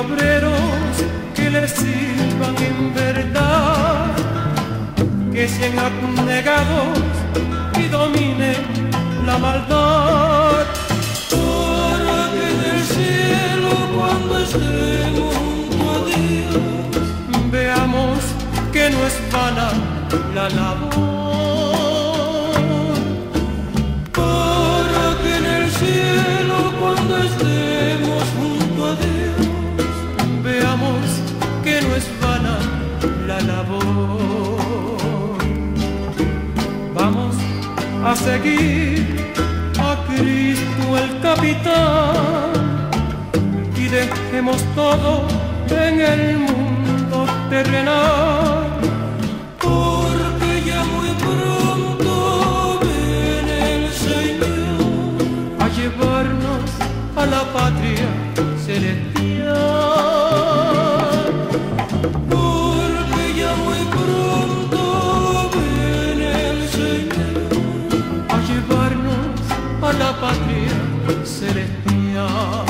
obreros que le sirvan en verdad, que sean abnegados y dominen la maldad, para que en el cielo cuando estemos junto a Dios veamos que no es vana la labor, para que en el cielo cuando estemos junto a Dios veamos que no es vana la labor. Vamos a seguir a Cristo el capitán y dejemos todo en el mundo terrenal, porque ya muy pronto viene el Señor a llevarnos a la patria celestial, porque ya muy pronto viene el Señor a llevarnos a la patria celestial.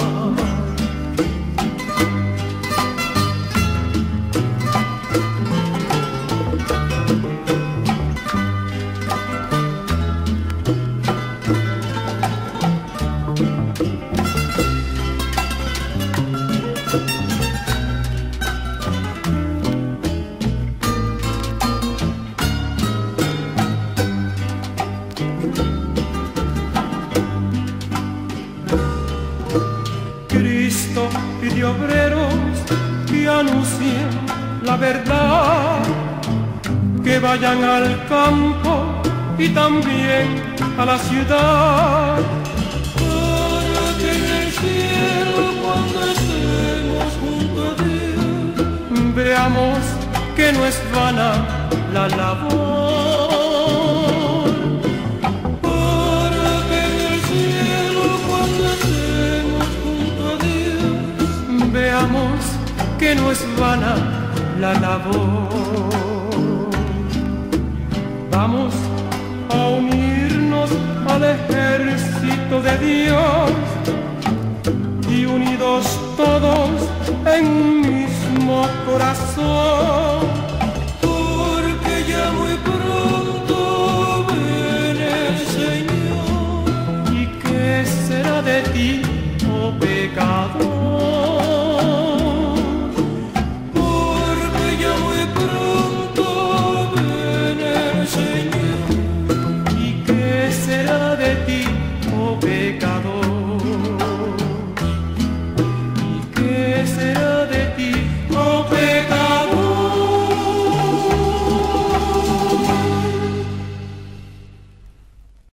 Cristo pidió obreros que anuncien la verdad, que vayan al campo y también a la ciudad, para que en el cielo cuando estemos junto a Dios veamos que no es vana la labor, para que en el cielo cuando estemos junto a Dios veamos que no es vana la labor. Vamos a unirnos al ejército de Dios y unidos todos en un mismo corazón